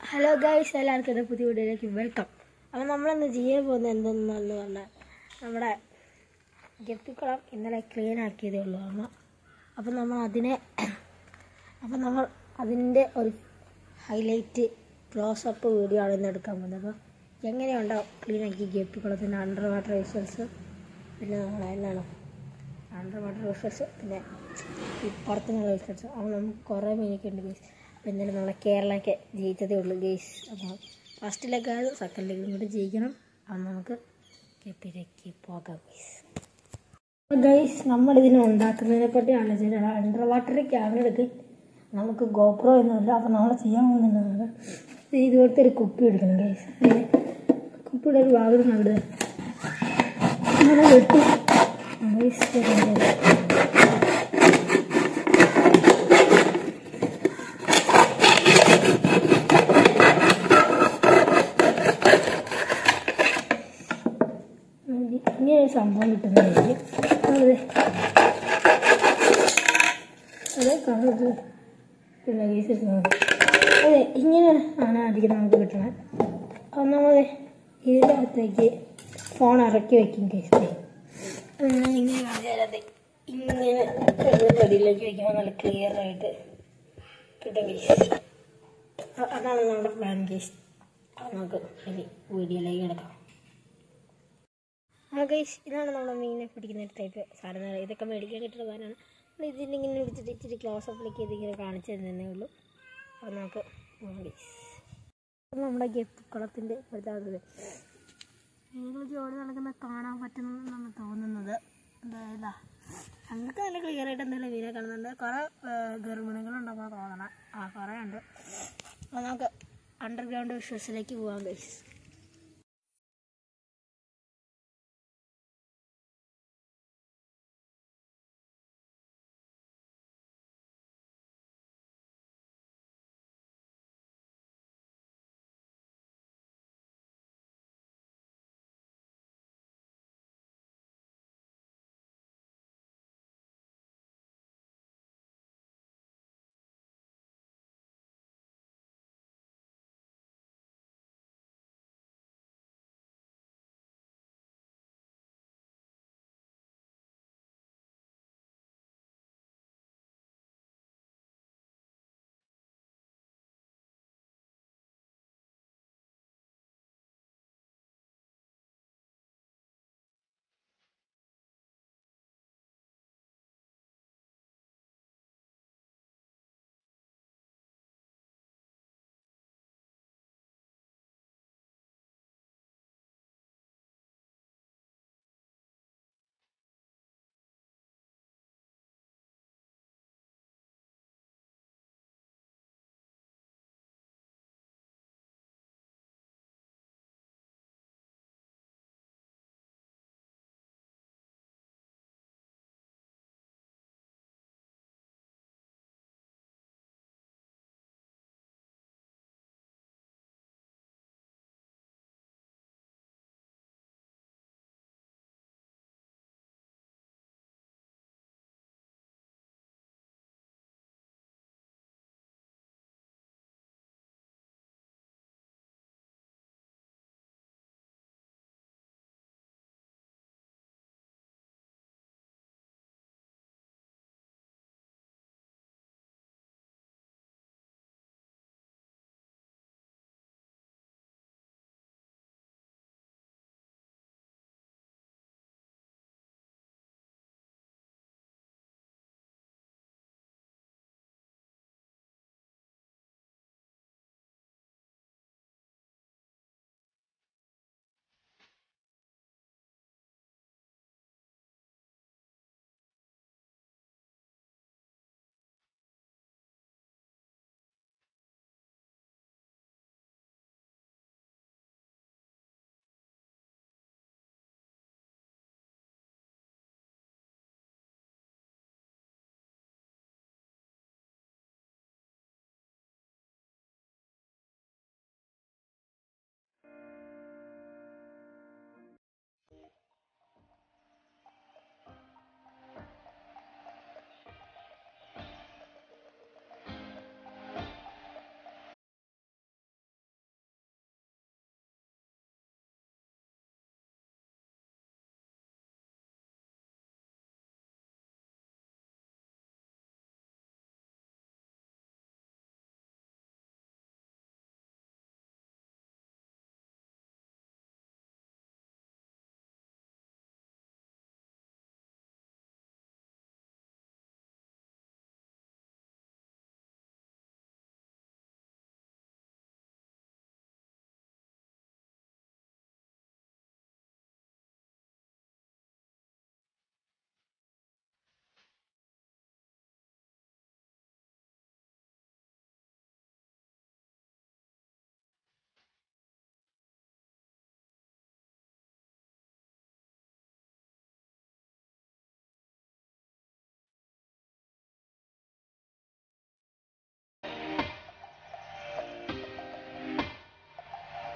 Hello guys, എല്ലാവർക്കും എൻ്റെ പുതിയ വീഡിയോയിലേക്ക് വെൽക്കം. അപ്പോൾ നമ്മളിന്ന് ചെയ്യാൻ പോകുന്നത് എന്തെന്നു പറഞ്ഞാൽ നമ്മുടെ ഗപ്പിക്കുളം ഇന്നലെ ക്ലീൻ ആക്കിയതേ ഉള്ളൂ അമ്മ. അപ്പോൾ നമ്മൾ അതിൻ്റെ ഒരു ഹൈലൈറ്റ് ക്ലോസപ്പ് വീഡിയോ ആണ് ഇന്ന് എടുക്കാൻ പോകുന്നത്. അപ്പോൾ എങ്ങനെയുണ്ടോ ക്ലീൻ ആക്കി ഗപ്പിക്കുളത്തിൻ്റെ അണ്ടർ വാട്ടർ വിഷ്വൽസ്, പിന്നെ നമ്മളെ എന്നാണ് അണ്ടർ വാട്ടർ വിഷ്വൽസ്, പിന്നെ ഈ പുറത്തുനിന്നുള്ള വിഷ്വൽസ്. അപ്പോൾ നമുക്ക് കുറേ മീനൊക്കെ ഉണ്ട് ഗൈസ്. അപ്പോൾ എന്തായാലും നമ്മളെ കേരളമൊക്കെ ജയിച്ചതേ ഉള്ളൂ ഗൈസ്. അപ്പോൾ ഫസ്റ്റ് ലെഗാണ്, സെക്കൻഡ് ലെഗും കൂടി ജയിക്കണം. അപ്പോൾ നമുക്ക് ഗപ്പിയിലേക്ക് പോകാം ഗൈസ്. അപ്പോൾ ഗൈസ്, നമ്മളിതിനെ ഉണ്ടാക്കുന്നതിനെ പറ്റിയാണ് ചെയ്തത്. അണ്ടർ വാട്ടർ ക്യാമറ എടുക്കുക. നമുക്ക് ഗോപ്രോ ഒന്നുമില്ല. അപ്പോൾ നമ്മൾ ചെയ്യാൻ പോകുന്നുണ്ട് ഇതുപോലത്തെ ഒരു കുപ്പി എടുക്കണം ഗൈസ്. കുപ്പിയുടെ ഒരു ഭാഗത്ത് അവിടെ അങ്ങനെ വെട്ടി ഇങ്ങനെ ഒരു സംഭവം കിട്ടുന്നതായിരിക്കും. അതെ കളർ പിന്നെ അതെ ഇങ്ങനെ ആണ് അധികം നമുക്ക് കിട്ടണം. ഒന്നാമത് ഇതിൻ്റെ അകത്തേക്ക് ഫോൺ ഇറക്കി വയ്ക്കും കേസ്. ഇങ്ങനെ കാണിച്ചാലത് ഇങ്ങനെ അടിയിലേക്ക് വയ്ക്കുമ്പോൾ നല്ല ക്ലിയർ ആയിട്ട് കിട്ടും കേസ്. അതാണ് നമ്മുടെ പ്ലാൻ കേസ്. നമുക്ക് ഇനി വീഡിയോയിലേക്ക് കിടക്കാം. ഗൈസ്, ഇതാണ് നമ്മുടെ മീനെ പിടിക്കുന്ന ഒരു ടൈപ്പ് സാധനം. ഇതൊക്കെ മേടിക്കാൻ കിട്ടുന്ന സാധനമാണ്. നമ്മൾ ഇതിൻ്റെ ഇങ്ങനെ പിടിച്ചിട്ട് ഇച്ചിരി ക്ലോസ് അപ്പിലേക്ക് ഇതിങ്ങനെ കാണിച്ചു തരുന്നതേ ഉള്ളൂ. അപ്പോൾ നമുക്ക് ഗൈസ്, നമ്മുടെ ഗപ്പിക്കുളത്തിൻ്റെ ഇപ്പോഴത്തെ നിങ്ങൾ ജോലി നടക്കുന്ന കാണാൻ പറ്റുന്നതെന്നാണ് തോന്നുന്നത്. എന്താ ഞങ്ങൾക്ക് നല്ല ക്ലിയർ ആയിട്ട് എന്തെങ്കിലും മീനെ കാണുന്നുണ്ട്. കുറേ ഗർഭിണികളുണ്ടെന്നാണ് തോന്നണം. കുറേ ഉണ്ട്. അപ്പോൾ നമുക്ക് അണ്ടർഗ്രൗണ്ട് വിഷ്വൽസിലേക്ക് പോകാം ഗൈസ്.